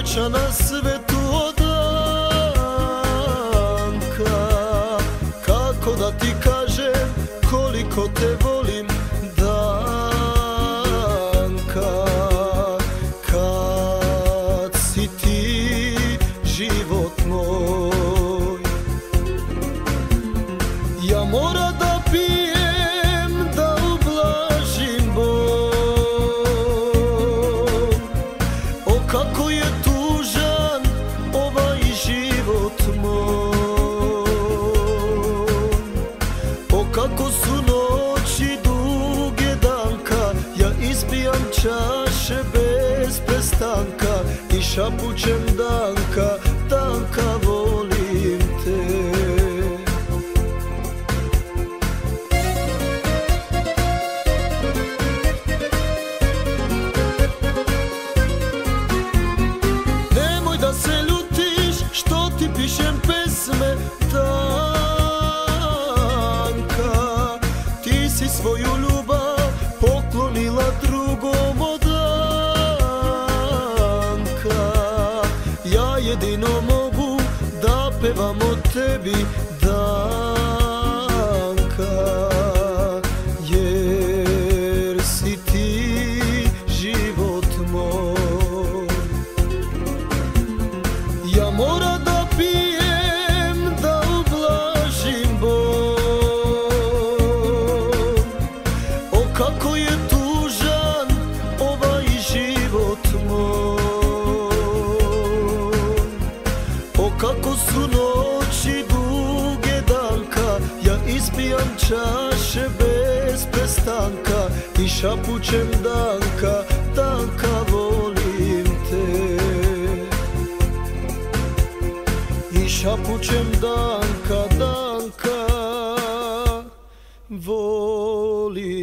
najveća na svetu od Danka. Kako da ti kažem koliko te volim, Danka, kad si ti život moj. Ja moram da pijem da ublažim bol. O kako je tužan ovaj život moj. O kako su noći duge, Danka, ja ispijam čaše bez prestanka i šapućem Danka, Danka volim te. Nemoj da se ljutiš što ti pišem pesme, Danka, ti si svoju ljubav poklonila drugom od Danka. Ja jedino mogu da pevam o tebi, Danka, jer si ti život moj. Ja moram da pijem da ublažim bol. O kako je tužan ovaj život moj. O kako su noći duge, Danka, ja ispijam čaše bez prestanka i šapućem Danka, Danka volim te. I šapućem Danka, Danka volim